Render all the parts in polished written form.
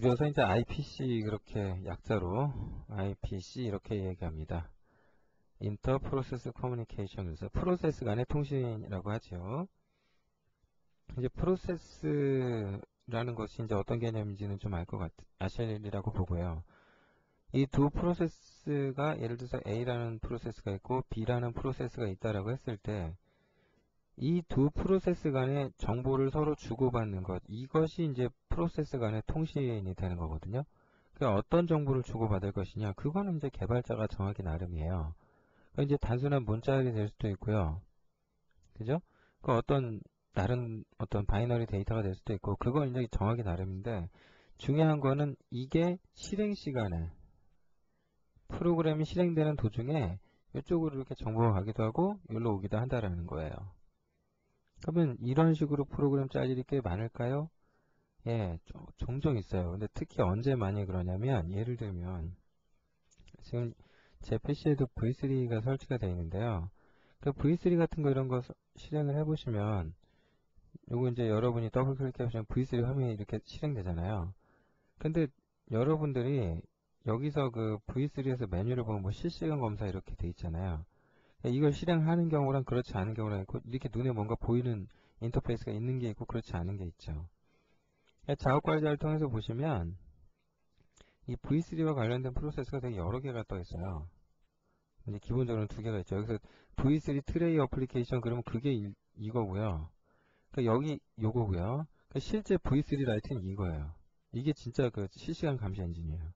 줄여서 이제 IPC 그렇게 약자로 IPC 이렇게 얘기합니다. 인터 프로세스 커뮤니케이션, 그래서 프로세스 간의 통신이라고 하죠. 이제 프로세스라는 것이 이제 어떤 개념인지는 좀 아시리라고 보고요. 이 두 프로세스가 예를 들어서 A라는 프로세스가 있고 B라는 프로세스가 있다라고 했을 때 이 두 프로세스 간의 정보를 서로 주고받는 것, 이것이 이제 프로세스 간의 통신이 되는 거거든요. 그러니까 어떤 정보를 주고받을 것이냐, 그거는 이제 개발자가 정하기 나름이에요. 그러니까 이제 단순한 문자열이 될 수도 있고요. 그죠? 그 다른 어떤 바이너리 데이터가 될 수도 있고, 그걸 이제 정하기 나름인데, 중요한 거는 이게 실행 시간에, 프로그램이 실행되는 도중에 이쪽으로 이렇게 정보가 가기도 하고, 여기로 오기도 한다라는 거예요. 그러면 이런 식으로 프로그램 짤 일이 꽤 많을까요? 예, 종종 있어요. 근데 특히 언제 많이 그러냐면, 예를 들면, 지금 제 PC에도 V3가 설치가 되어 있는데요. 그 V3 같은 거 이런 거 실행을 해보시면, 요거 이제 여러분이 더블 클릭해보시면 V3 화면이 이렇게 실행되잖아요. 근데 여러분들이 여기서 그 V3에서 메뉴를 보면 뭐 실시간 검사 이렇게 돼 있잖아요. 이걸 실행하는 경우랑 그렇지 않은 경우랑 있고, 이렇게 눈에 뭔가 보이는 인터페이스가 있는 게 있고 그렇지 않은 게 있죠. 작업관리자를 통해서 보시면 이 V3와 관련된 프로세스가 되게 여러 개가 떠 있어요. 이제 기본적으로는 두 개가 있죠. 여기서 V3 트레이 어플리케이션 그러면 그게 이거고요. 그러니까 여기 요거고요. 그러니까 실제 V3 라이트는 이거예요. 이게 진짜 그 실시간 감시 엔진이에요.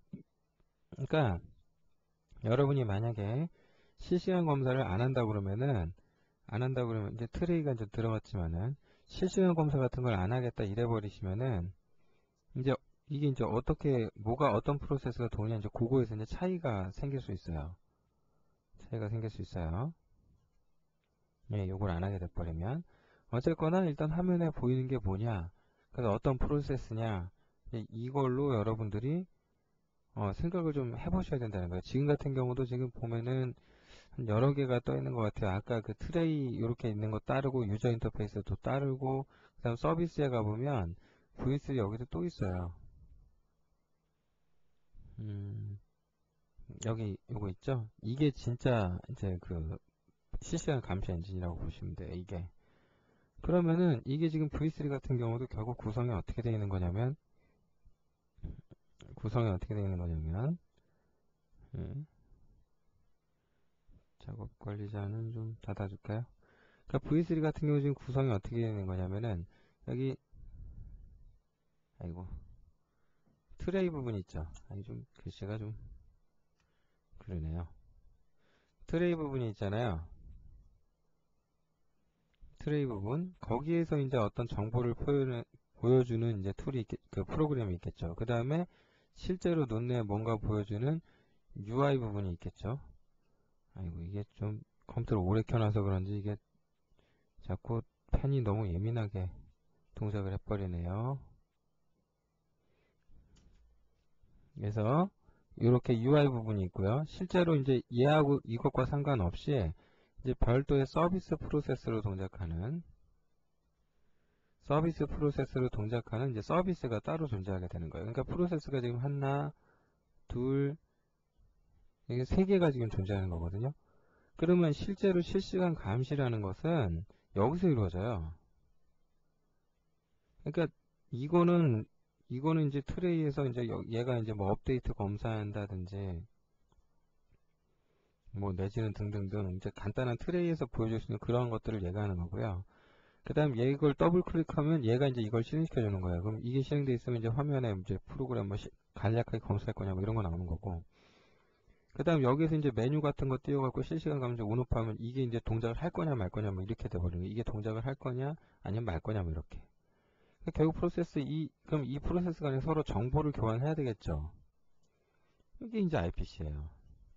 그러니까 여러분이 만약에 실시간 검사를 안 한다 그러면 이제 트레이가 이제 들어갔지만은 실시간 검사 같은 걸 안 하겠다 이래 버리시면은 이제 이게 이제 어떤 프로세스가 도냐 이제 그거에서 이제 차이가 생길 수 있어요. 예, 요걸 안 하게 돼버리면 어쨌거나 일단 화면에 보이는 게 뭐냐, 그래서 어떤 프로세스냐, 이걸로 여러분들이 생각을 좀 해보셔야 된다는 거예요. 지금 같은 경우도 지금 보면은 한 여러 개가 떠 있는 것 같아요. 아까 그 트레이 이렇게 있는 거 따르고 유저 인터페이스도 따르고 그 다음 서비스에 가보면 V3 여기도 또 있어요. 여기 요거 있죠? 이게 진짜 이제 그 실시간 감시 엔진이라고 보시면 돼요. 이게 그러면은 이게 지금 V3 같은 경우도 결국 구성이 어떻게 되어 있는 거냐면 작업 관리자는 좀 닫아줄까요? 그러니까 V3 같은 경우 지금 구성이 어떻게 되는 거냐면은 여기 트레이 부분 있죠. 좀 글씨가 좀 그러네요. 트레이 부분이 있잖아요. 트레이 부분 거기에서 이제 어떤 정보를 보여주는 이제 그 프로그램이 있겠죠. 그 다음에 실제로 눈에 뭔가 보여주는 UI 부분이 있겠죠. 이게 좀 컴퓨터를 오래 켜놔서 그런지 이게 자꾸 펜이 너무 예민하게 동작을 해버리네요. 그래서 이렇게 UI 부분이 있고요. 실제로 이제 얘하고 이것과 상관없이 이제 별도의 서비스 프로세스로 동작하는 이제 서비스가 따로 존재하게 되는 거예요. 그러니까 프로세스가 지금 하나, 둘, 이게 세 개가 지금 존재하는 거거든요. 그러면 실제로 실시간 감시라는 것은 여기서 이루어져요. 그러니까 이거는 이제 트레이에서 이제 얘가 이제 뭐 업데이트 검사한다든지 뭐 내지는 등등등 이제 간단한 트레이에서 보여줄 수 있는 그런 것들을 얘가 하는 거고요. 그 다음 이걸 더블 클릭하면 얘가 이제 이걸 실행시켜 주는 거예요. 그럼 이게 실행돼 있으면 이제 화면에 이제 프로그램 뭐 간략하게 검사할 거냐 뭐 이런 거 나오는 거고. 그 다음 여기서 이제 메뉴 같은 거 띄워갖고 실시간 감지 온오프하면 이게 이제 동작을 할 거냐 말 거냐 뭐 이렇게 돼버리는 거예요. 이게 동작을 할 거냐 아니면 말 거냐 뭐 이렇게. 결국 그럼 이 프로세스 간에 서로 정보를 교환해야 되겠죠. 이게 이제 IPC예요.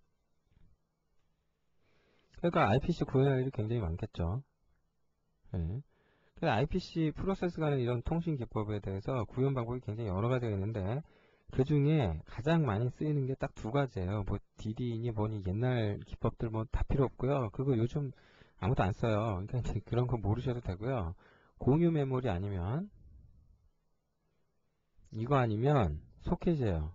그러니까 IPC 구현할 일이 굉장히 많겠죠. 네. IPC 프로세스 간의 이런 통신 기법에 대해서 구현 방법이 굉장히 여러 가지가 있는데 그 중에 가장 많이 쓰이는 게 딱 두 가지예요. 뭐 DD니 뭐니 옛날 기법들 뭐 다 필요 없고요. 그거 요즘 아무도 안 써요. 그러니까 이제 그런 거 모르셔도 되고요. 공유 메모리 아니면 이거 아니면 소켓이에요.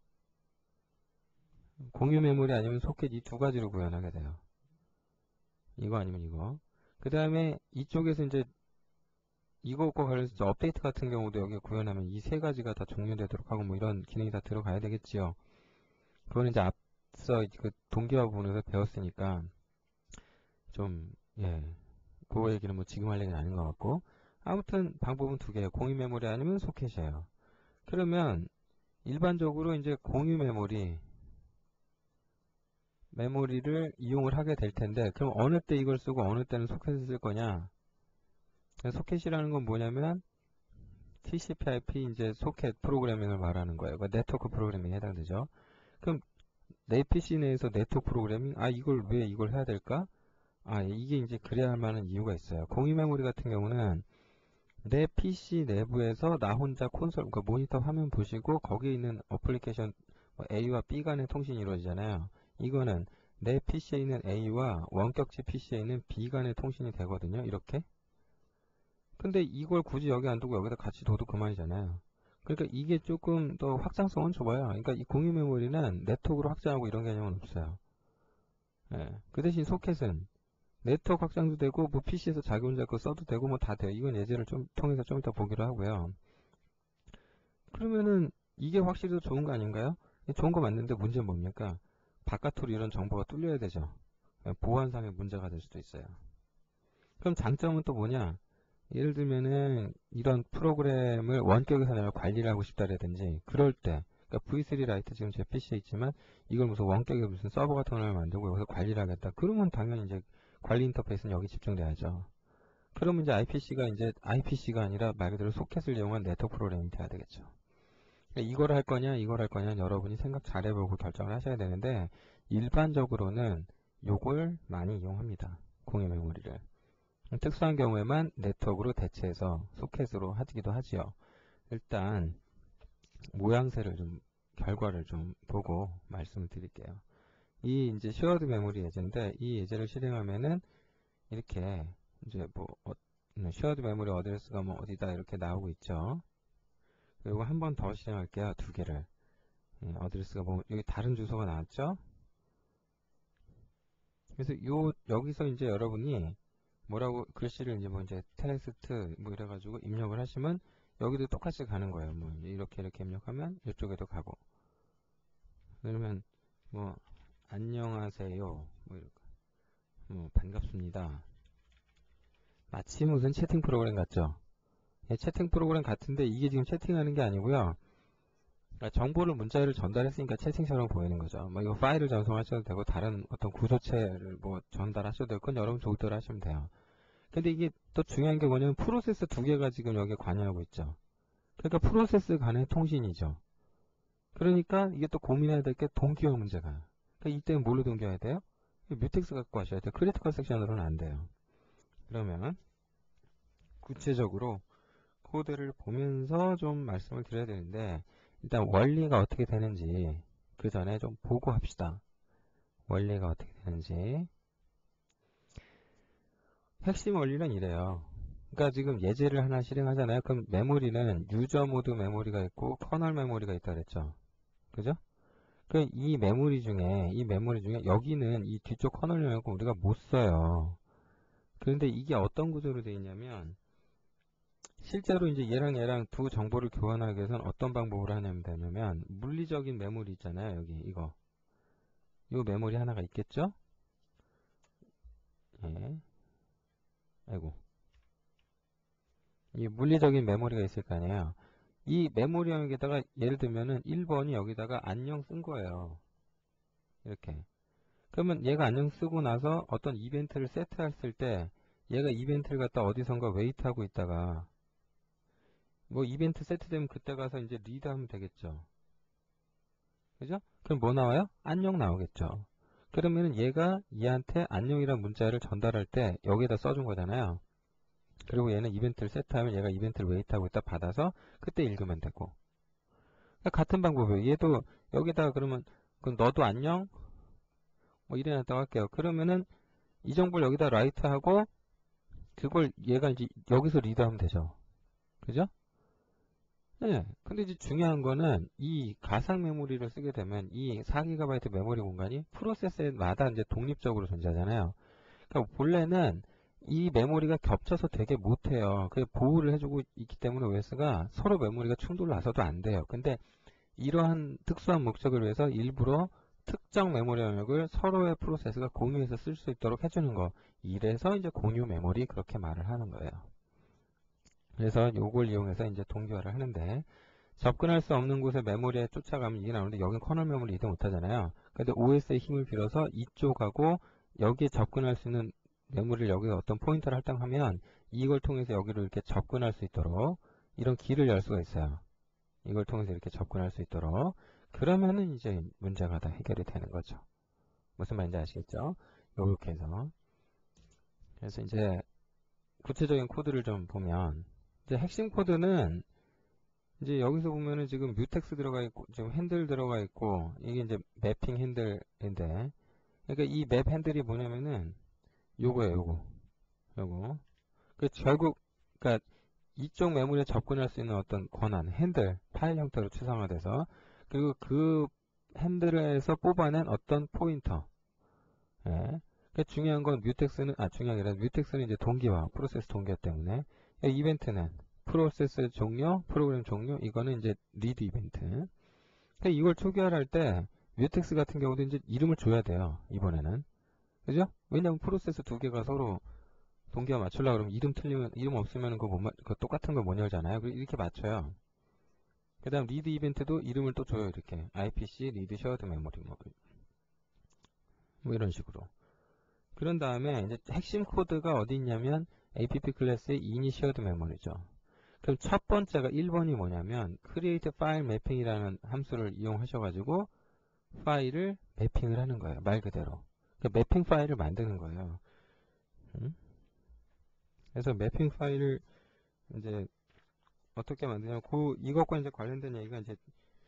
공유 메모리 아니면 소켓 이 두 가지로 구현하게 돼요. 이거 아니면 이거. 그 다음에 이쪽에서 이제 이것과 관련해서 업데이트 같은 경우도 여기 구현하면 이 세 가지가 다 종료되도록 하고 뭐 이런 기능이 다 들어가야 되겠지요. 그거는 이제 앞서 그 동기화 부분에서 배웠으니까 좀, 예, 그거 얘기는 뭐 지금 할 얘기는 아닌 것 같고. 아무튼 방법은 두 개예요. 공유 메모리 아니면 소켓이에요. 그러면 일반적으로 이제 공유 메모리를 이용을 하게 될 텐데, 그럼 어느 때 이걸 쓰고 어느 때는 소켓을 쓸 거냐? 소켓이라는 건 뭐냐면 TCP/IP 이제 소켓 프로그래밍을 말하는 거예요. 그러니까 네트워크 프로그래밍에 해당되죠. 그럼 내 PC 내에서 네트워크 프로그래밍, 이걸 왜 이걸 해야 될까? 이게 이제 그래야 할 만한 이유가 있어요. 공유 메모리 같은 경우는 내 PC 내부에서 나 혼자 콘솔, 그러니까 모니터 화면 보시고 거기에 있는 어플리케이션 A와 B 간의 통신이 이루어지잖아요. 이거는 내 PC에 있는 A와 원격지 PC에 있는 B 간의 통신이 되거든요. 이렇게. 근데 이걸 굳이 여기 안 두고 여기다 같이 둬도 그만이잖아요. 그러니까 이게 조금 더 확장성은 좁아요. 그러니까 이 공유 메모리는 네트워크로 확장하고 이런 개념은 없어요. 예. 그 대신 소켓은 네트워크 확장도 되고 뭐 PC에서 자기 혼자 거 써도 되고 뭐 다 돼요. 이건 예제를 좀 통해서 좀 이따 보기로 하고요. 그러면은 이게 확실히 더 좋은 거 아닌가요? 좋은 거 맞는데 문제는 뭡니까? 바깥으로 이런 정보가 뚫려야 되죠. 보안상의 문제가 될 수도 있어요. 그럼 장점은 또 뭐냐? 예를 들면은 이런 프로그램을 원격에서 내가 관리를 하고 싶다라든지 그럴 때 그러니까 V3 라이트 지금 제 PC에 있지만 이걸 무슨 원격에 무슨 서버 같은 걸 만들고 여기서 관리를 하겠다. 그러면 당연히 이제 관리 인터페이스는 여기 집중돼야죠. 그러면 이제 IPC가 아니라 말 그대로 소켓을 이용한 네트워크 프로그램이 돼야 되겠죠. 이걸 할 거냐 이걸 할 거냐 여러분이 생각 잘 해보고 결정을 하셔야 되는데 일반적으로는 요걸 많이 이용합니다. 공유 메모리를. 특수한 경우에만 네트워크로 대체해서 소켓으로 하기도 하지요. 일단 모양새를 좀 결과를 좀 보고 말씀을 드릴게요. 이 이제 쉐어드 메모리 예제인데 이 예제를 실행하면은 이렇게 이제 뭐 쉐어드 메모리 어드레스가 뭐 어디다 이렇게 나오고 있죠. 그리고 한 번 더 실행할게요. 두 개를. 어드레스가 뭐 여기 다른 주소가 나왔죠. 그래서 여기서 이제 여러분이 뭐라고 글씨를 이제 뭐 이제 텍스트 뭐 이래가지고 입력을 하시면 여기도 똑같이 가는 거예요. 뭐 이렇게 입력하면 이쪽에도 가고. 그러면 뭐 안녕하세요. 뭐 이렇게 뭐 반갑습니다. 마치 무슨 채팅 프로그램 같죠? 채팅 프로그램 같은데 이게 지금 채팅하는 게 아니고요. 그러니까 정보를 문자를 전달했으니까 채팅처럼 보이는 거죠. 뭐 이거 파일을 전송하셔도 되고 다른 어떤 구조체를 뭐 전달하셔도 되고 그건 여러분 좋을 대로 하시면 돼요. 근데 이게 또 중요한 게 뭐냐면 프로세스 두 개가 지금 여기에 관여하고 있죠. 그러니까 프로세스 간의 통신이죠. 그러니까 이게 또 고민해야 될 게 동기화 문제가. 그러니까 이때는 뭘로 동기화해야 돼요? 뮤텍스 갖고 하셔야 돼요. 크리티컬 섹션으로는 안 돼요. 그러면 구체적으로 코드를 보면서 좀 말씀을 드려야 되는데 일단 원리가 어떻게 되는지 그 전에 좀 보고 합시다. 원리가 어떻게 되는지. 핵심 원리는 이래요. 그러니까 지금 예제를 하나 실행하잖아요. 그럼 메모리는 유저 모드 메모리가 있고 커널 메모리가 있다 그랬죠. 그죠? 그 이 메모리 중에 여기는 이 뒤쪽 커널 메모리 우리가 못 써요. 그런데 이게 어떤 구조로 되어 있냐면 실제로 이제 얘랑 두 정보를 교환하기 위해서는 어떤 방법으로 하냐면 물리적인 메모리 있잖아요. 여기 이거 이 메모리 하나가 있겠죠? 예. 아이고. 이 물리적인 메모리가 있을 거 아니에요. 이 메모리형에다가 예를 들면은 1번이 여기다가 안녕 쓴 거예요. 이렇게. 그러면 얘가 안녕 쓰고 나서 어떤 이벤트를 세트했을 때 얘가 이벤트를 갖다 어디선가 웨이트하고 있다가 뭐 이벤트 세트되면 그때 가서 이제 리드하면 되겠죠. 그죠? 그럼 뭐 나와요? 안녕 나오겠죠. 그러면은 얘가 얘한테 안녕이란 문자를 전달할 때 여기에다 써준 거잖아요. 그리고 얘는 이벤트를 세트하면 얘가 이벤트를 웨이트하고 있다 받아서 그때 읽으면 되고. 그러니까 같은 방법이에요. 얘도 여기다가 그러면 그럼 너도 안녕? 뭐 이래놨다고 할게요. 그러면은 이 정보를 여기다 라이트하고 그걸 얘가 이제 여기서 리드하면 되죠. 그죠? 네. 근데 이제 중요한 거는 이 가상 메모리를 쓰게 되면 이 4GB 메모리 공간이 프로세스마다 이제 독립적으로 존재하잖아요. 그러니까 본래는 이 메모리가 겹쳐서 되게 못해요. 그 보호를 해주고 있기 때문에 OS가 서로 메모리가 충돌 나서도 안 돼요. 근데 이러한 특수한 목적을 위해서 일부러 특정 메모리 영역을 서로의 프로세스가 공유해서 쓸 수 있도록 해주는 거. 이래서 이제 공유 메모리 그렇게 말을 하는 거예요. 그래서 요걸 이용해서 이제 동기화를 하는데, 접근할 수 없는 곳에 메모리에 쫓아가면 이게 나오는데 여긴 커널 메모리 이동 못하잖아요. 근데 OS의 힘을 빌어서 이쪽하고 여기에 접근할 수 있는 메모리를 여기에 어떤 포인터를 할당하면 이걸 통해서 여기로 이렇게 접근할 수 있도록 이런 길을 열 수가 있어요. 이걸 통해서 이렇게 접근할 수 있도록. 그러면은 이제 문제가 다 해결이 되는 거죠. 무슨 말인지 아시겠죠? 요렇게 해서. 그래서 이제 구체적인 코드를 좀 보면, 이제 핵심 코드는 이제 여기서 보면은 지금 뮤텍스 들어가 있고, 지금 핸들 들어가 있고, 이게 이제 매핑 핸들인데, 그러니까 이 맵 핸들이 뭐냐면은 요거예요, 요거. 그 결국, 그러니까 이쪽 메모리에 접근할 수 있는 어떤 권한, 핸들, 파일 형태로 추상화돼서, 그리고 그 핸들에서 뽑아낸 어떤 포인터. 예. 그 중요한 건 중요한 게 아니라 뮤텍스는 이제 동기화, 프로세스 동기화 때문에. 이벤트는 프로세스 종료, 프로그램 종료, 이거는 이제 리드 이벤트. 그러니까 이걸 초기화할 때 뮤텍스 같은 경우도 이제 이름을 줘야 돼요, 이번에는. 그죠? 왜냐면 프로세스 두 개가 서로 동기화 맞추려고 그러면 이름 없으면 그거 똑같은 거 못 열잖아요. 이렇게 맞춰요. 그 다음 리드 이벤트도 이름을 또 줘요, 이렇게. IPC, 리드 셔드 메모리, 뭐 이런 식으로. 그런 다음에 이제 핵심 코드가 어디 있냐면 app 클래스의 initiated memory죠. 그럼 첫 번째가 1번이 뭐냐면 create file mapping이라는 함수를 이용하셔가지고 파일을 매핑을 하는 거예요. 말 그대로. 그러니까 매핑 파일을 만드는 거예요. 그래서 매핑 파일을 이제 어떻게 만드냐면 이것과 이제 관련된 얘기가 이제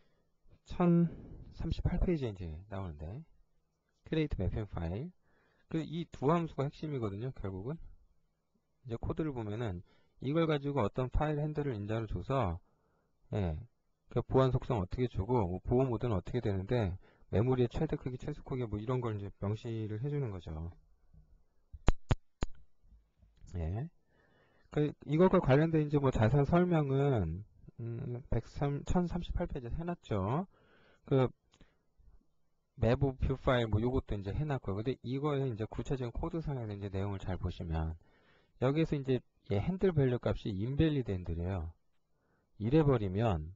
1038페이지에 이제 나오는데 create mapping file. 이 두 함수가 핵심이거든요, 결국은. 이제 코드를 보면은 이걸 가지고 어떤 파일 핸들을 인자로 줘서, 예, 그 보안 속성 어떻게 주고, 뭐 보호 모드는 어떻게 되는데, 메모리의 최대 크기, 최소 크기, 뭐 이런 걸 이제 명시를 해주는 거죠. 예. 이것과 관련된 이제 뭐 자세한 설명은, 1038페이지에 해놨죠. 매부 뷰 파일 뭐 요것도 이제 해놨고요. 근데 이거에 이제 구체적인 코드상에서 이제 내용을 잘 보시면, 여기에서 이제 핸들 밸류 값이 invalid 핸들이에요. 이래버리면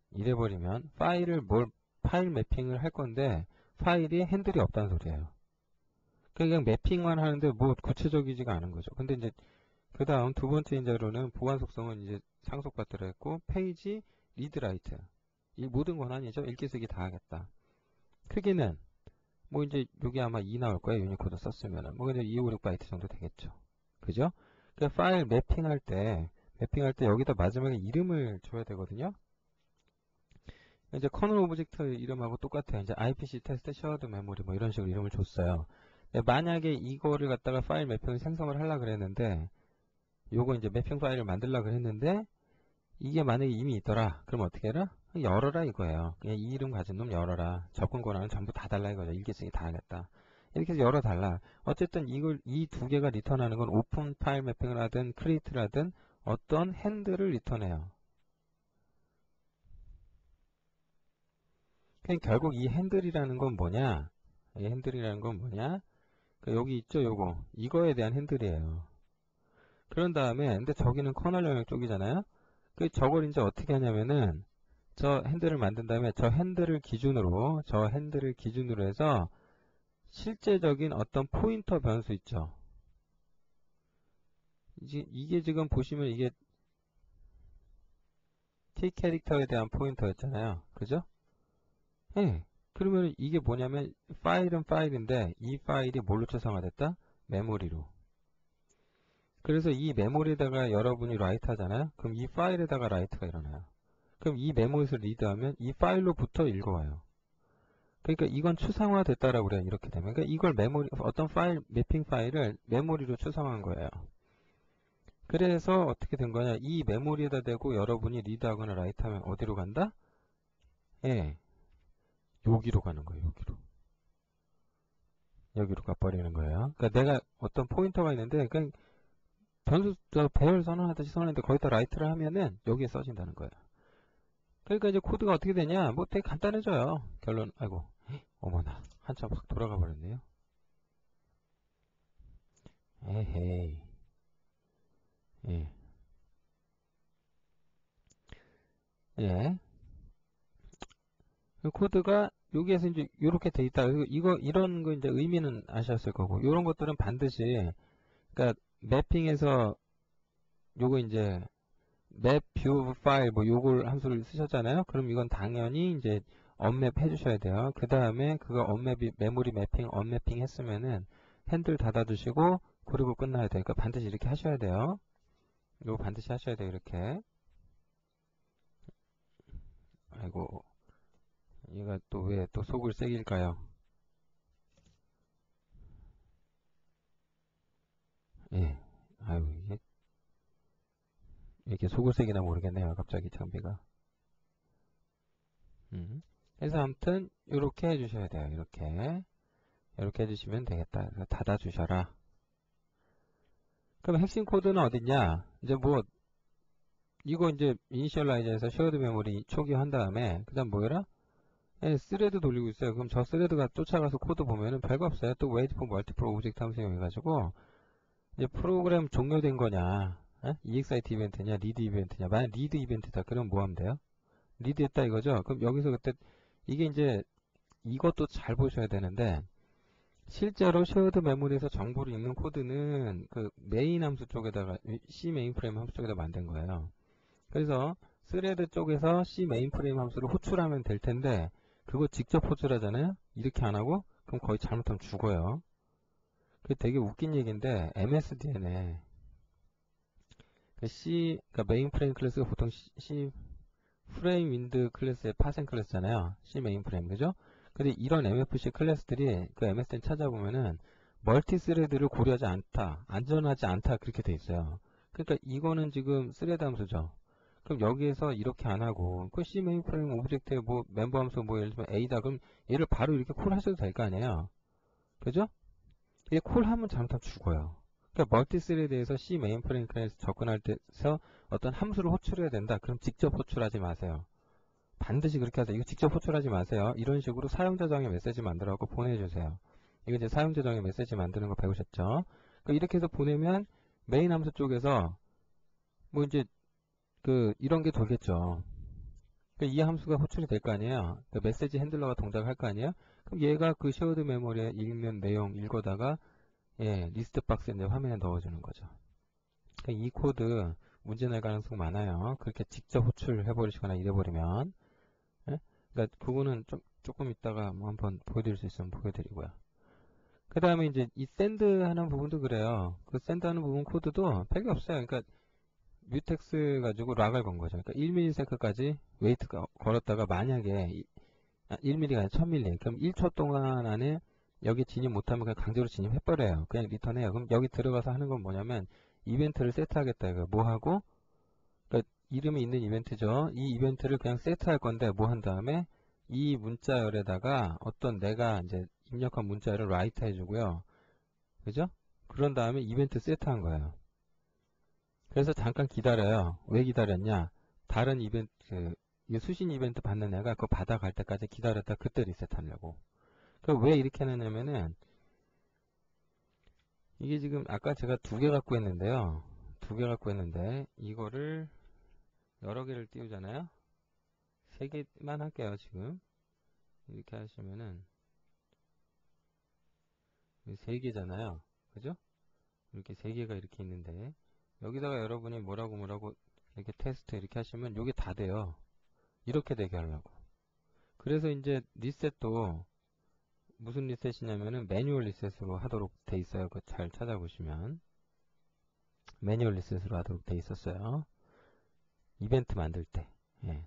파일 매핑을 할 건데 파일이 핸들이 없다는 소리예요. 그냥 매핑만 하는데 뭐 구체적이지가 않은 거죠. 근데 이제 그 다음 두 번째 인자로는 보안 속성은 이제 상속받도록 했고, 페이지 리드 라이트, 이 모든 권한이죠. 읽기 쓰기 다 하겠다. 크기는 뭐 이제 여기 아마 2 나올 거예요. 유니코드 썼으면은 뭐 이제 256바이트 정도 되겠죠. 그죠? 그 파일 매핑할 때 여기다 마지막에 이름을 줘야 되거든요. 이제 커널 오브젝트 이름하고 똑같아요. 이제 IPC 테스트 셔드 메모리 뭐 이런 식으로 이름을 줬어요. 만약에 이거를 갖다가 파일 매핑을 생성을 하려고 그랬는데, 요거 이제 매핑 파일을 만들려고 그랬는데, 이게 만약에 이미 있더라. 그럼 어떻게 해라? 열어라 이거예요. 그냥 이 이름 가진 놈 열어라. 접근 권한은 전부 다 달라 이거죠. 읽기 쓰기 다 하겠다. 이렇게 해서 열어달라. 어쨌든 이 두 개가 리턴하는 건 오픈 파일 매핑을 하든 크리에이트를 하든 어떤 핸들을 리턴해요. 그러니까 결국 이 핸들이라는 건 뭐냐? 여기 있죠, 요거. 이거에 대한 핸들이에요. 그런 다음에, 근데 저기는 커널 영역 쪽이잖아요? 저걸 이제 어떻게 하냐면은, 저 핸들을 만든 다음에 저 핸들을 기준으로 해서 실제적인 어떤 포인터 변수 있죠. 이게 지금 보시면 이게 T 캐릭터에 대한 포인터였잖아요. 그죠? 네. 그러면 이게 뭐냐면 파일은 파일인데 이 파일이 뭘로 추상화됐다? 메모리로. 그래서 이 메모리에다가 여러분이 라이트 하잖아요. 그럼 이 파일에다가 라이트가 일어나요. 그럼 이 메모리에서 리드하면 이 파일로부터 읽어와요. 그러니까 이건 추상화 됐다라고 그래요. 이렇게 되면. 그러니까 이걸 어떤 매핑 파일을 메모리로 추상화한 거예요. 그래서 어떻게 된 거냐? 이 메모리에다 대고 여러분이 리드하거나 라이트하면 어디로 간다? 예, 여기로 가는 거예요. 여기로 가버리는 거예요. 그러니까 내가 어떤 포인터가 있는데 그냥 변수 배열 선언하듯이 선언했는데 거기다 라이트를 하면은 여기에 써진다는 거예요. 그러니까 이제 코드가 어떻게 되냐? 뭐 되게 간단해져요. 결론, 아이고, 어머나, 한참 확 돌아가 버렸네요. 에헤이, 예, 예. 그 코드가 여기에서 이제 이렇게 돼 있다. 그리고 이런 거 이제 의미는 아셨을 거고, 이런 것들은 반드시, 그러니까 매핑에서 요거 이제 맵 뷰 파일 뭐 요걸 함수를 쓰셨잖아요. 그럼 이건 당연히 이제 언맵 해주셔야 돼요. 그 다음에 그거 언맵이 메모리 매핑 언매핑 했으면은 핸들 닫아두시고 그리고 끝나야 돼요. 그러니까 반드시 이렇게 하셔야 돼요. 이거 반드시 하셔야 돼요. 이렇게. 아이고 얘가 또 왜 또 속을 새길까요? 예. 아유 이게 이렇게 속을 새기나 모르겠네요. 갑자기 장비가. 그래서 아무튼 이렇게 해주셔야 돼요. 이렇게 해주시면 되겠다. 그래서 닫아주셔라. 그럼 핵심 코드는 어딨냐? 이제 뭐 이거 이제 이니셜라이저에서 쉐어드 메모리 초기화한 다음에 그 다음 뭐라? 예, 스레드 돌리고 있어요. 그럼 저 스레드가 쫓아가서 코드 보면은 별거 없어요. 또 wait for multiple object 함수 이용해가지고 이제 프로그램 종료된 거냐, EXIT 이벤트냐, 리드 이벤트냐. 만약 리드 이벤트다. 그럼 뭐 하면 돼요? 리드 했다 이거죠. 그럼 여기서 그때 이게 이제 이것도 잘 보셔야 되는데 실제로 쉐어드 메모리에서 정보를 읽는 코드는 그 메인 함수 쪽에다가 C 메인 프레임 함수 쪽에다 만든 거예요. 그래서 스레드 쪽에서 C 메인 프레임 함수를 호출하면 될 텐데 그거 직접 호출하잖아요. 이렇게 안 하고 그럼 거의 잘못하면 죽어요. 그게 되게 웃긴 얘기인데 MSDN에 그러니까 메인 프레임 클래스가 보통 C 프레임 윈드 클래스의 파생 클래스잖아요. C 메인 프레임 그죠? 근데 이런 MFC 클래스들이 그 MSDN 찾아보면은 멀티 스레드를 고려하지 않다, 안전하지 않다 그렇게 돼 있어요. 그러니까 이거는 지금 스레드 함수죠. 그럼 여기에서 이렇게 안 하고 그 C 메인 프레임 오브젝트에 뭐 멤버 함수 뭐 예를 들면 A다 그럼 얘를 바로 이렇게 콜 하셔도 될 거 아니에요. 그죠? 얘 콜하면 잘못하면 죽어요. 그러니까 멀티스레드에서 C 메인 프레임 클래스 접근할 때서 어떤 함수를 호출해야 된다. 그럼 직접 호출하지 마세요. 반드시 그렇게 하세요. 이거 직접 호출하지 마세요. 이런 식으로 사용자 정의 메시지 만들어갖고 보내주세요. 이거 이제 사용자 정의 메시지 만드는 거 배우셨죠? 그러니까 이렇게 해서 보내면 메인 함수 쪽에서 뭐 이제 그 이런 게 되겠죠. 그러니까 이 함수가 호출이 될 거 아니에요. 그러니까 메시지 핸들러가 동작할 거 아니에요. 그럼 얘가 그 쉐어드 메모리에 읽는 내용 읽어다가 리스트 박스에 내 화면에 넣어주는 거죠. 그러니까 이 코드 문제 날 가능성 많아요. 그렇게 직접 호출해버리시거나 이래버리면. 예? 그러니까 그거는 조금 이따가 뭐 한번 보여드릴 수 있으면 보여드리고요. 그 다음에 이제 이 샌드 하는 부분도 그래요. 그 샌드 하는 부분 코드도 별게 없어요. 그러니까 뮤텍스 가지고 락을 건 거죠. 그러니까 1ms까지 웨이트 걸었다가 만약에 1mm가 아니라 1000mm. 그럼 1초 동안 안에 여기 진입 못하면 그냥 강제로 진입해버려요. 그냥 리턴해요. 그럼 여기 들어가서 하는 건 뭐냐면 이벤트를 세트하겠다. 이거 뭐 하고? 그러니까 이름이 있는 이벤트죠. 이 이벤트를 그냥 세트할 건데 뭐 한 다음에 이 문자열에다가 어떤 내가 이제 입력한 문자열을 라이트 해주고요. 그죠? 그런 다음에 이벤트 세트한 거예요. 그래서 잠깐 기다려요. 왜 기다렸냐? 다른 이벤트, 수신 이벤트 받는 애가 그거 받아갈 때까지 기다렸다 그때 리셋하려고. 왜 이렇게 해놨냐면은, 이게 지금 아까 제가 2개 갖고 있는데요. 2개 갖고 있는데, 이거를 여러 개를 띄우잖아요. 3개만 할게요, 지금. 이렇게 하시면은, 3개잖아요. 그죠? 이렇게 3개가 이렇게 있는데, 여기다가 여러분이 뭐라고 이렇게 테스트 이렇게 하시면 이게 다 돼요. 이렇게 되게 하려고. 그래서 이제 리셋도 무슨 리셋이냐면은 매뉴얼 리셋으로 하도록 돼 있어요. 그거 잘 찾아보시면 매뉴얼 리셋으로 하도록 돼 있었어요. 이벤트 만들 때. 예.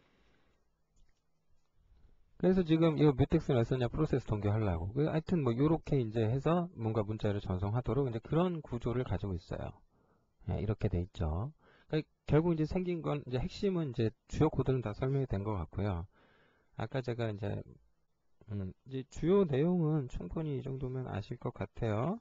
그래서 지금 이거 뮤텍스는 왜 썼냐? 프로세스 동기하려고. 하여튼 뭐 요렇게 이제 해서 뭔가 문자를 전송하도록 이제 그런 구조를 가지고 있어요. 예, 이렇게 돼 있죠. 그러니까 결국 이제 생긴 건 이제 핵심은 이제 주요 코드는 다 설명이 된 것 같고요. 아까 제가 이제 주요 내용은 충분히 이 정도면 아실 것 같아요.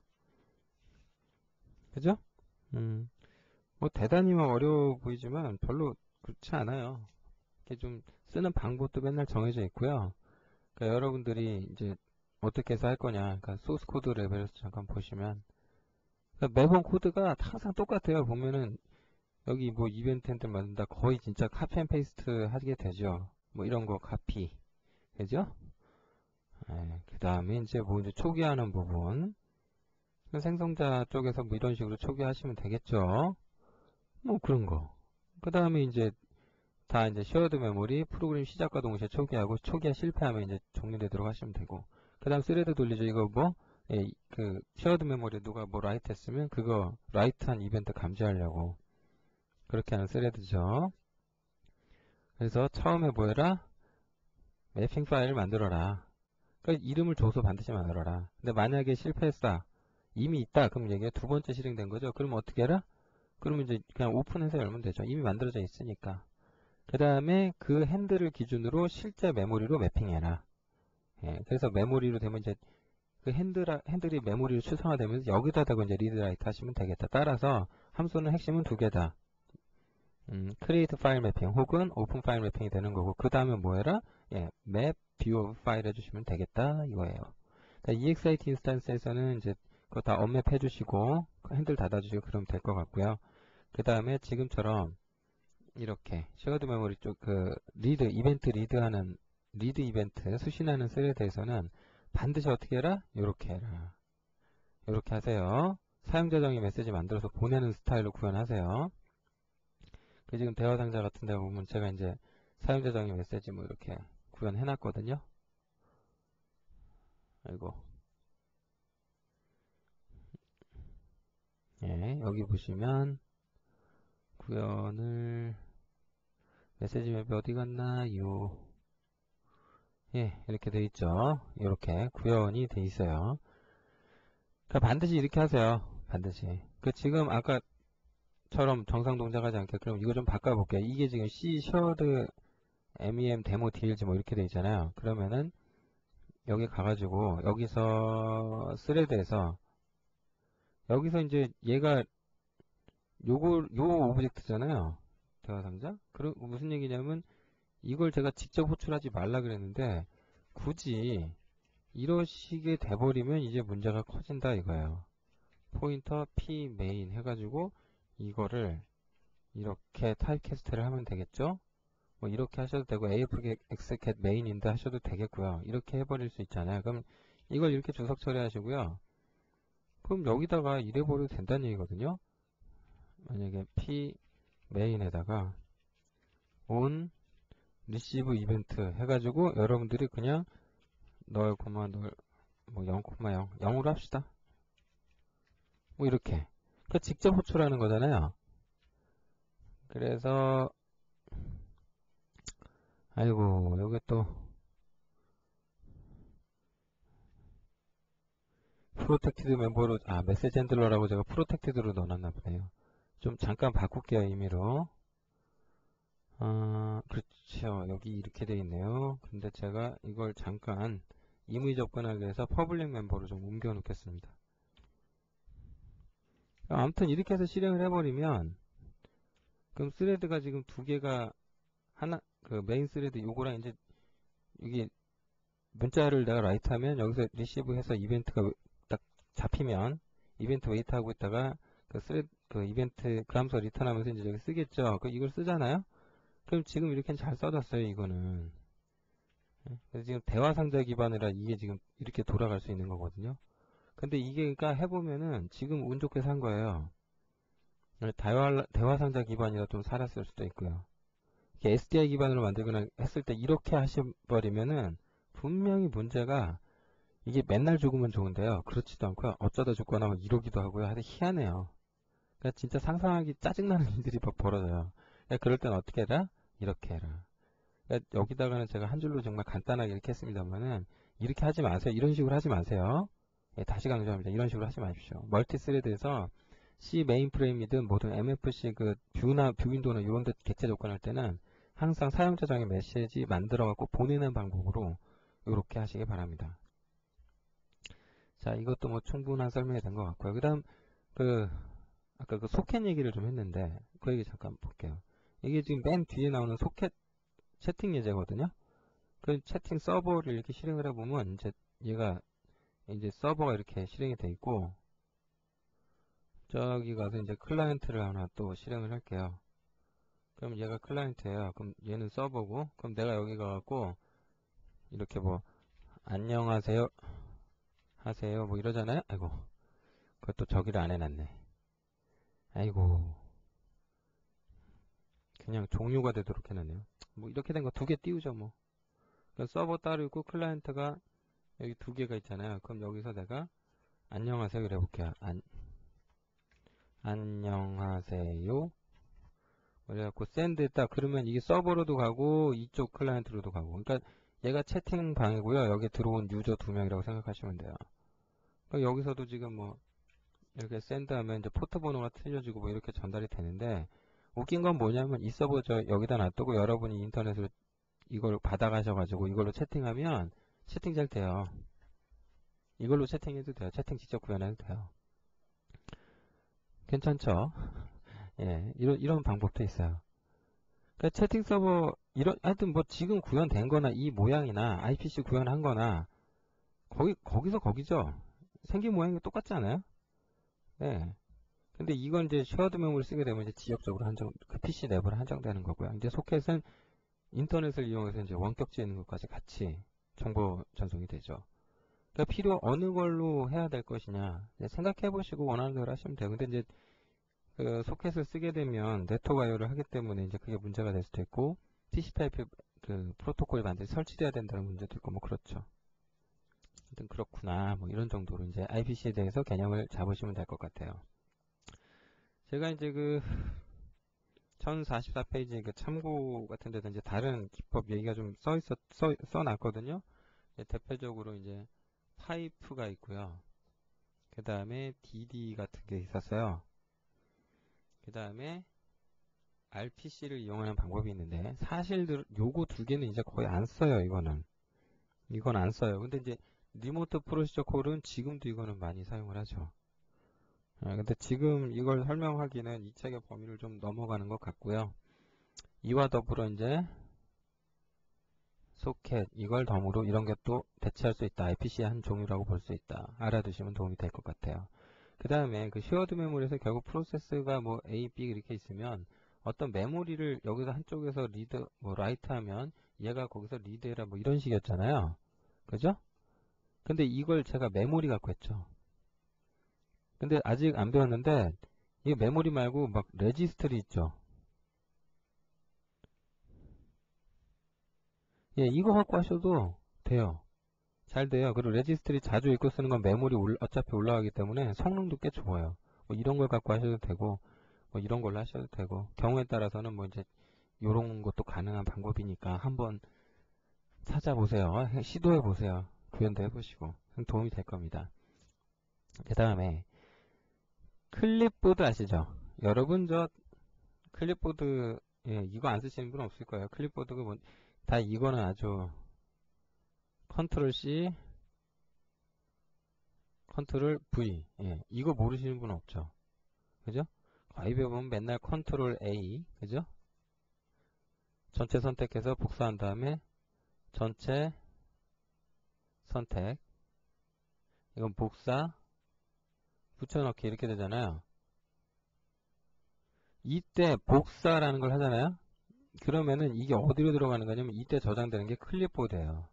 그죠? 음, 뭐 대단히 막 어려워 보이지만 별로 그렇지 않아요. 이렇게 좀 쓰는 방법도 맨날 정해져 있고요. 그러니까 여러분들이 이제 어떻게 해서 할 거냐. 그러니까 소스 코드 레벨에서 잠깐 보시면 그러니까 매번 코드가 항상 똑같아요. 보면은 여기 뭐 이벤트 핸들 만든다 거의 진짜 카피 앤 페이스트 하게 되죠. 뭐 이런 거 카피. 그죠? 그 다음에 이제 뭐 이제 초기화하는 부분. 생성자 쪽에서 뭐 이런 식으로 초기화하시면 되겠죠. 뭐 그런 거. 그 다음에 이제 다 이제 쉐어드 메모리 프로그램 시작과 동시에 초기화하고 초기화 실패하면 이제 종료되도록 하시면 되고. 그 다음 스레드 돌리죠. 이거 뭐, 그 쉐어드 메모리에 누가 뭐 라이트 했으면 그거 라이트한 이벤트 감지하려고 그렇게 하는 스레드죠. 그래서 처음에 뭐 해라? 매핑 파일을 만들어라. 그러니까 이름을 줘서 반드시 만들어라. 근데 만약에 실패했다. 이미 있다. 그럼 얘기가 두 번째 실행된 거죠. 그럼 어떻게 해라? 그러면 이제 그냥 오픈해서 열면 되죠. 이미 만들어져 있으니까. 그 다음에 그 핸들을 기준으로 실제 메모리로 매핑해라. 그래서 메모리로 되면 이제 그 핸들이 메모리로 추상화되면서 여기다가 이제 리드라이트 하시면 되겠다. 따라서 함수는 핵심은 두 개다. create 파일 매핑 혹은 open 파일 매핑이 되는 거고 그 다음에 뭐 해라? map view of 파일 해주시면 되겠다 이거예요. EXIT 인스턴스에서는 이제 그거 다 언맵 해주시고 핸들 닫아주시고 그러면 될 것 같고요. 그 다음에 지금처럼 이렇게 쉐어드 메모리 쪽 그 리드 이벤트 리드하는 리드 이벤트 수신하는 스레드에서는 반드시 어떻게 해라? 요렇게 해라. 요렇게 하세요. 사용자 정의 메시지 만들어서 보내는 스타일로 구현하세요. 그 지금 대화 상자 같은 데 보면 제가 이제 사용자 정의 메시지 뭐 이렇게 구현해 놨거든요. 아이고. 여기 보시면 구현을 메시지 맵이 어디 갔나요? 이렇게 돼 있죠. 이렇게 구현이 돼 있어요. 그러니까 반드시 이렇게 하세요. 반드시. 그 지금 아까처럼 정상 동작하지 않게 그럼 이거 좀 바꿔볼게요. 이게 지금 C shared MEM 데모 DLG 뭐 이렇게 돼 있잖아요. 그러면은 여기 가가지고 여기서 스레드에서 여기서 이제 얘가 요 오브젝트잖아요. 대화 상자. 그럼 무슨 얘기냐면 이걸 제가 직접 호출하지 말라 그랬는데 굳이 이러시게 돼버리면 이제 문제가 커진다 이거예요. 포인터 p main 해가지고 이거를 이렇게 타입캐스트를 하면 되겠죠? 뭐 이렇게 하셔도 되고 afxget main인데 하셔도 되겠고요. 이렇게 해버릴 수 있잖아요. 그럼 이걸 이렇게 주석 처리하시고요. 그럼 여기다가 이래버려도 된다는 얘기거든요. 만약에 p main에다가 on receive event 해가지고 여러분들이 그냥 널, 뭐 0, 0으로 합시다. 뭐 이렇게. 그 직접 호출하는 거잖아요. 그래서 아이고 여기 또 프로텍티드 멤버로 메시지 핸들러라고 제가 프로텍티드로 넣어놨나 보네요. 좀 잠깐 바꿀게요 임의로. 그렇죠. 여기 이렇게 돼 있네요. 근데 제가 이걸 잠깐 임의 접근하기 위해서 퍼블릭 멤버로 좀 옮겨 놓겠습니다. 아무튼 이렇게 해서 실행을 해버리면 그럼 스레드가 지금 두 개가 하나 그 메인 스레드 요거랑 이제 이게 문자를 내가 라이트하면 여기서 리시브 해서 이벤트가 딱 잡히면 이벤트 웨이트 하고 있다가 그 이벤트 그 함수 리턴하면서 이제 여기 쓰겠죠. 이걸 쓰잖아요. 그럼 지금 이렇게 잘 써졌어요. 이거는. 그래서 지금 대화 상자 기반이라 이게 지금 이렇게 돌아갈 수 있는 거거든요. 근데 이게 그러니까 해보면은 지금 운 좋게 산 거예요. 대화 상자 기반이라 좀 살았을 수도 있고요. SDI 기반으로 만들거나 했을 때 이렇게 하셔버리면은 분명히 문제가 이게 맨날 죽으면 좋은데요. 그렇지도 않고요. 어쩌다 죽거나 뭐 이러기도 하고요. 하여튼 희한해요. 그러니까 진짜 상상하기 짜증나는 일들이 막 벌어져요. 그러니까 그럴 땐 어떻게 해라? 이렇게 해라. 그러니까 여기다가는 제가 한 줄로 정말 간단하게 이렇게 했습니다만은 이렇게 하지 마세요. 이런 식으로 하지 마세요. 다시 강조합니다. 이런 식으로 하지 마십시오. 멀티 스레드에서 C 메인프레임이든 뭐든 MFC 그 뷰나 뷰 윈도우나 이런 데 객체 조건할 때는 항상 사용자 정의 메시지 만들어 갖고 보내는 방법으로 이렇게 하시기 바랍니다. 자, 이것도 뭐 충분한 설명이 된 것 같고요. 그 다음 아까 그 소켓 얘기를 좀 했는데 그 얘기 잠깐 볼게요. 이게 지금 맨 뒤에 나오는 소켓 채팅 예제거든요. 그 채팅 서버를 이렇게 실행을 해보면 이제 얘가 이제 서버가 이렇게 실행이 돼 있고, 저기 가서 이제 클라이언트를 하나 또 실행을 할게요. 그럼 얘가 클라이언트예요. 그럼 얘는 서버고, 그럼 내가 여기 가갖고 이렇게 뭐 안녕하세요 하세요 뭐 이러잖아요. 아이고, 그것도 저기를 안 해놨네. 아이고, 그냥 종료가 되도록 해놨네요. 뭐 이렇게 된 거 두 개 띄우죠 뭐. 그러니까 서버 따로 있고 클라이언트가 여기 두 개가 있잖아요. 그럼 여기서 내가 안녕하세요 이래 볼게요. 안녕하세요. 그래갖고 샌드 했다. 그러면 이게 서버로도 가고 이쪽 클라이언트로도 가고. 그러니까 얘가 채팅 방이고요. 여기 들어온 유저 2명이라고 생각하시면 돼요. 그러니까 여기서도 지금 뭐 이렇게 샌드 하면 이제 포트 번호가 틀려지고 뭐 이렇게 전달이 되는데, 웃긴 건 뭐냐면 이 서버 저 여기다 놔두고 여러분이 인터넷으로 이걸 받아가셔가지고 이걸로 채팅하면 채팅 잘 돼요. 이걸로 채팅해도 돼요. 채팅 직접 구현해도 돼요. 괜찮죠? 예, 이런 방법도 있어요. 그러니까 채팅 서버, 하여튼 뭐 지금 구현된 거나 이 모양이나 IPC 구현한 거나, 거기서 거기죠. 생긴 모양이 똑같지 않아요? 네. 근데 이건 이제 쉐어드 메모를 쓰게 되면 이제 지역적으로 그 PC 내부로 한정되는 거고요. 이제 소켓은 인터넷을 이용해서 이제 원격지에 있는 것까지 같이 정보 전송이 되죠. 그러니까 어느 걸로 해야 될 것이냐 생각해 보시고 원하는 대로 하시면 돼요. 근데 이제 그 소켓을 쓰게 되면 네트워크 IO를 하기 때문에 이제 그게 문제가 될 수도 있고, TCP/IP 그 프로토콜이 반드시 설치돼야 된다는 문제도 있고 뭐 그렇죠. 아무튼 그렇구나 뭐 이런 정도로 이제 IPC에 대해서 개념을 잡으시면 될 것 같아요. 제가 이제 그 1044페이지 그 참고 같은 데도 이제 다른 기법 얘기가 좀 써놨거든요. 대표적으로 이제 파이프가 있고요. 그 다음에 DD 같은 게 있었어요. 그 다음에 RPC를 이용하는 방법이 있는데, 사실 요거 두 개는 이제 거의 안 써요. 이건 안 써요. 근데 이제 리모트 프로시저 콜은 지금도 이거는 많이 사용을 하죠. 근데 지금 이걸 설명하기는 이 책의 범위를 좀 넘어가는 것 같고요. 이와 더불어 이제 소켓 이걸 덤으로 이런 게 또 대체할 수 있다. IPC의 한 종류라고 볼 수 있다. 알아두시면 도움이 될 것 같아요. 그 다음에 그 쉐어드 메모리에서 결국 프로세스가 뭐 A, B 이렇게 있으면 어떤 메모리를 여기서 한쪽에서 리드, 뭐 라이트 하면 얘가 거기서 리드해라 뭐 이런 식이었잖아요. 그죠? 근데 이걸 제가 메모리 갖고 했죠. 근데 아직 안 배웠는데 이 메모리 말고 막 레지스트리 있죠. 예, 이거 갖고 하셔도 돼요. 잘 돼요. 그리고 레지스트리 자주 읽고 쓰는 건 메모리 어차피 올라가기 때문에 성능도 꽤 좋아요. 뭐 이런 걸 갖고 하셔도 되고, 뭐 이런 걸로 하셔도 되고, 경우에 따라서는 뭐 이제 이런 것도 가능한 방법이니까 한번 찾아보세요. 시도해보세요. 구현도 해보시고 도움이 될 겁니다. 그 다음에 클립보드 아시죠? 여러분 저 클립보드, 예, 이거 안 쓰시는 분 없을 거예요. 클립보드가 뭐, 다 이거는 아주 컨트롤 C, 컨트롤 V, 예, 이거 모르시는 분 없죠. 그죠? 거의 배우면 맨날 컨트롤 A, 그죠? 전체 선택해서 복사한 다음에 전체 선택, 이건 복사, 붙여넣기 이렇게 되잖아요. 이때 복사라는 걸 하잖아요. 그러면은 이게 어디로 들어가는 거냐면 이때 저장되는 게 클립보드예요.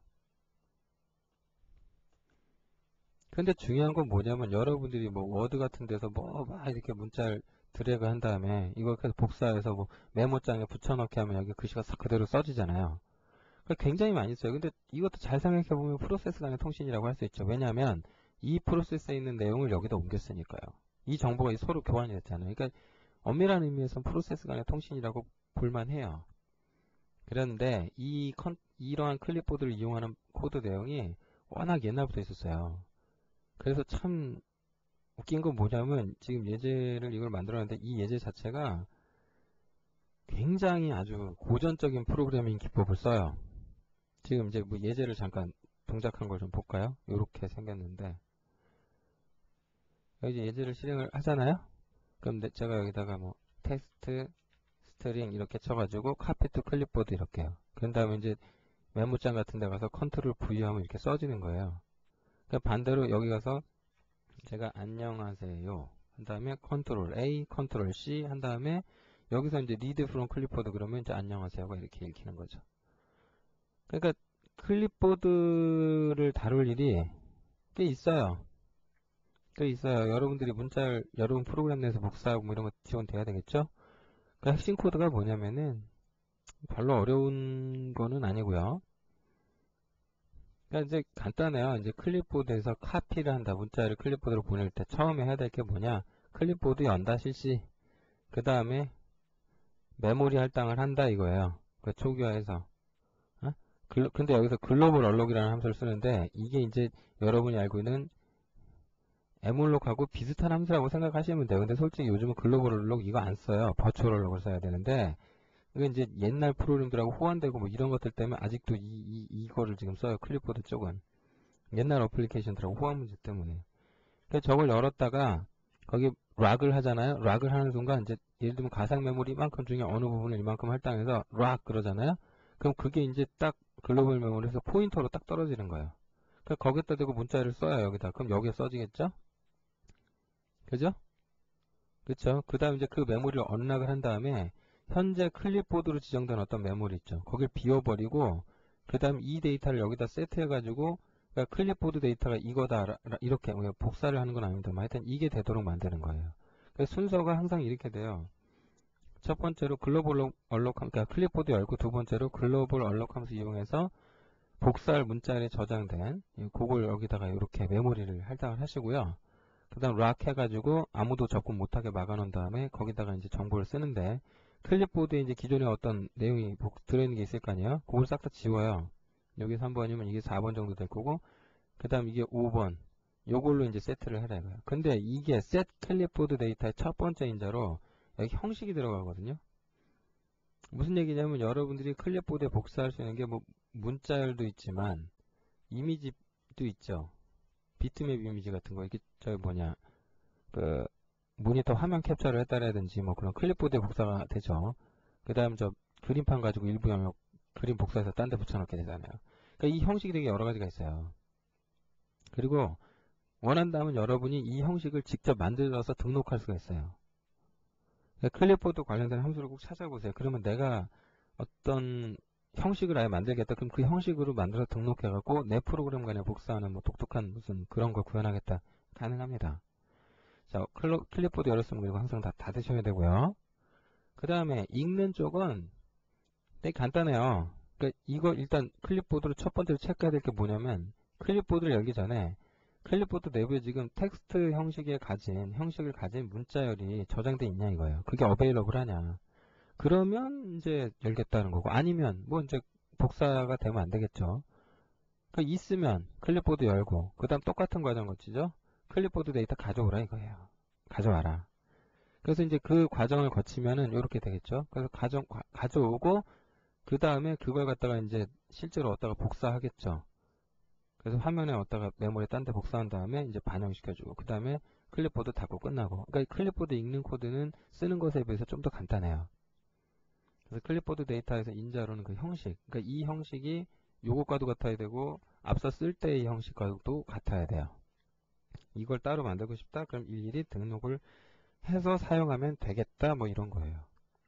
근데 중요한 건 뭐냐면 여러분들이 뭐 워드 같은 데서 뭐 막 이렇게 문자를 드래그 한 다음에 이걸 계속 복사해서 뭐 메모장에 붙여넣기 하면 여기 글씨가 싹 그대로 써지잖아요. 굉장히 많이 써요. 근데 이것도 잘 생각해보면 프로세스 간의 통신이라고 할 수 있죠. 왜냐하면 이 프로세스에 있는 내용을 여기다 옮겼으니까요. 이 정보가 서로 교환이 됐잖아요. 그러니까 엄밀한 의미에서는 프로세스 간의 통신이라고 볼만해요. 그런데 이러한 클립보드를 이용하는 코드 내용이 워낙 옛날부터 있었어요. 그래서 참 웃긴 건 뭐냐면 지금 예제를 이걸 만들었는데 이 예제 자체가 굉장히 아주 고전적인 프로그래밍 기법을 써요. 지금 이제 뭐 예제를 잠깐 동작한 걸 좀 볼까요? 이렇게 생겼는데 이제 예제를 실행을 하잖아요. 그럼 제가 여기다가 뭐 텍스트 스트링 이렇게 쳐가지고 카피 투 클립보드 이렇게 해요. 그런 다음에 이제 메모장 같은 데 가서 컨트롤 V 하면 이렇게 써지는 거예요. 그러니까 반대로 여기 가서 제가 안녕하세요 한 다음에 컨트롤 A, 컨트롤 C 한 다음에 여기서 이제 리드 프롬 클립보드 그러면 이제 안녕하세요가 이렇게 읽히는 거죠. 그러니까 클립보드를 다룰 일이 꽤 있어요. 꽤 있어요. 여러분들이 문자를 여러분 프로그램 내에서 복사하고 뭐 이런 거 지원돼야 되겠죠? 그 핵심 코드가 뭐냐면은 별로 어려운 거는 아니고요. 그러니까 이제 간단해요. 이제 클립보드에서 카피를 한다. 문자를 클립보드로 보낼 때 처음에 해야 될 게 뭐냐? 클립보드 연다 실시. 그 다음에 메모리 할당을 한다 이거예요. 그 초기화해서. 어? 근데 여기서 글로벌 얼록이라는 함수를 쓰는데 이게 이제 여러분이 알고 있는 에몰록하고 비슷한 함수라고 생각하시면 돼요. 근데 솔직히 요즘은 글로벌 얼록 이거 안 써요. 버추얼 얼록을 써야 되는데 이게 이제 옛날 프로그램들하고 호환되고 뭐 이런 것들 때문에 아직도 이거를 지금 써요. 클립보드 쪽은. 옛날 어플리케이션들하고 호환 문제 때문에. 그래서 저걸 열었다가 거기 락을 하잖아요. 락을 하는 순간 이제 예를 들면 가상 메모리 이만큼 중에 어느 부분을 이만큼 할당해서 락 그러잖아요. 그럼 그게 이제 딱 글로벌 메모리에서 포인터로 딱 떨어지는 거예요. 그러니까 거기다 대고 문자를 써요. 여기다. 그럼 여기에 써지겠죠? 그죠? 그쵸? 그 다음 이제 그 메모리를 언락을 한 다음에 현재 클립보드로 지정된 어떤 메모리 있죠. 거길 비워버리고 그 다음 이 데이터를 여기다 세트해가지고 그러니까 클립보드 데이터가 이거다 이렇게 복사를 하는 건 아닙니다. 하여튼 이게 되도록 만드는 거예요. 그래서 순서가 항상 이렇게 돼요. 첫 번째로 글로벌 얼록 그러니까 클립보드 열고 두 번째로 글로벌 얼록 함수 이용해서 복사할 문자에 저장된 그걸 여기다가 이렇게 메모리를 할당을 하시고요. 그 다음 락 해가지고 아무도 접근 못하게 막아놓은 다음에 거기다가 이제 정보를 쓰는데 클립보드에 이제 기존에 어떤 내용이 들어있는 게 있을 거 아니에요? 그걸 싹 다 지워요. 여기 3번이면 이게 4번 정도 될 거고 그 다음 이게 5번 요걸로 이제 세트를 해라 이거예요. 근데 이게 set 클립보드 데이터의 첫 번째 인자로 여기 형식이 들어가거든요. 무슨 얘기냐면 여러분들이 클립보드에 복사할 수 있는 게 뭐 문자열도 있지만 이미지도 있죠. 비트맵 이미지 같은 거 이게 저기 뭐냐 그 모니터 화면 캡처를 했다라든지 뭐 그런 클립보드에 복사가 되죠. 그 다음 저 그림판 가지고 일부 영역 그림 복사해서 딴 데 붙여넣게 되잖아요. 그러니까 이 형식이 되게 여러 가지가 있어요. 그리고 원한다면 여러분이 이 형식을 직접 만들어서 등록할 수가 있어요. 그러니까 클립보드 관련된 함수를 꼭 찾아보세요. 그러면 내가 어떤 형식을 아예 만들겠다. 그럼 그 형식으로 만들어서 등록해갖고 내 프로그램 간에 복사하는 뭐 독특한 무슨 그런 걸 구현하겠다. 가능합니다. 자, 클립보드 열었으면 그리고 항상 다 닫으셔야 되고요. 그 다음에 읽는 쪽은 되게 간단해요. 그러니까 이거 일단 클립보드로 첫 번째로 체크해야 될 게 뭐냐면 클립보드를 열기 전에 클립보드 내부에 지금 텍스트 형식을 가진 문자열이 저장돼 있냐 이거예요. 그게 어베일러블 하냐. 그러면 이제 열겠다는 거고 아니면 뭐 이제 복사가 되면 안 되겠죠. 그 있으면 클립보드 열고 그 다음 똑같은 과정 거치죠. 클립보드 데이터 가져오라 이거예요. 가져와라. 그래서 이제 그 과정을 거치면은 이렇게 되겠죠. 그래서 가져오고 그 다음에 그걸 갖다가 이제 실제로 어디다가 복사하겠죠. 그래서 화면에 어디다가 메모리에 딴 데 복사한 다음에 이제 반영시켜주고 그 다음에 클립보드 닫고 끝나고. 그러니까 클립보드 읽는 코드는 쓰는 것에 비해서 좀 더 간단해요. 그래서 클립보드 데이터에서 인자로는 그 형식, 그러니까 이 형식이 요것과도 같아야 되고 앞서 쓸 때의 형식과도 같아야 돼요. 이걸 따로 만들고 싶다? 그럼 일일이 등록을 해서 사용하면 되겠다 뭐 이런 거예요.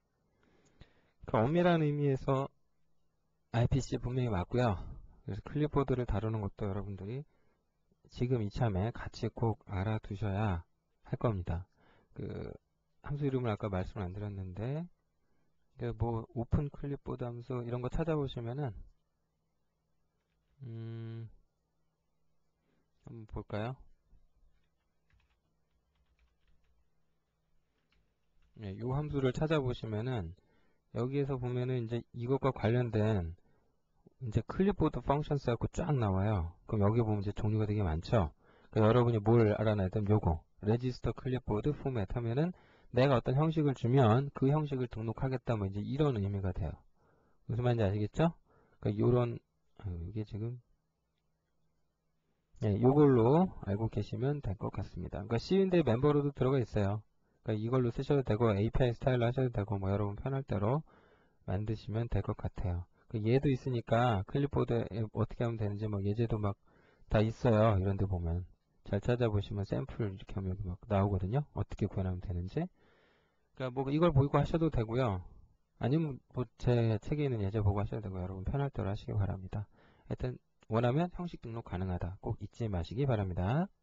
그 엄밀한 의미에서 IPC 분명히 맞고요. 그래서 클립보드를 다루는 것도 여러분들이 지금 이참에 같이 꼭 알아두셔야 할 겁니다. 그 함수 이름을 아까 말씀을 안 드렸는데 뭐 오픈 클립보드 함수 이런 거 찾아보시면은 한번 볼까요? 네, 이 함수를 찾아보시면은 여기에서 보면은 이제 이것과 관련된 이제 클립보드 펑션스 갖고 쫙 나와요. 그럼 여기 보면 이제 종류가 되게 많죠. 그러니까 여러분이 뭘 알아놔야 되면 요거 register clipboard format 하면은 내가 어떤 형식을 주면 그 형식을 등록하겠다 뭐 이제 이런 의미가 돼요. 무슨 말인지 아시겠죠? 그러니까 요런 이게 지금 요걸로 알고 계시면 될 것 같습니다. 그러니까 C윈도우 멤버로도 들어가 있어요. 그러니까 이걸로 쓰셔도 되고 API 스타일로 하셔도 되고 뭐 여러분 편할 대로 만드시면 될 것 같아요. 그 얘도 있으니까 클립보드에 어떻게 하면 되는지 막 예제도 막 다 있어요. 이런 데 보면 잘 찾아보시면 샘플 이렇게 하면 여기 막 나오거든요. 어떻게 구현하면 되는지. 그러니까 뭐 이걸 보고 하셔도 되고요. 아니면 뭐 제 책에 있는 예제 보고 하셔도 되고 여러분 편할 대로 하시기 바랍니다. 하여튼 원하면 형식 등록 가능하다. 꼭 잊지 마시기 바랍니다.